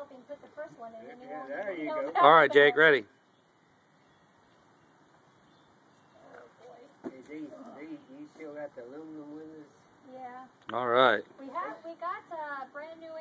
helping put the first one in. And you won't There you know go. that All right, Jake, ready. Oh, boy. You still got the aluminum with us? Yeah. All right. We got brand new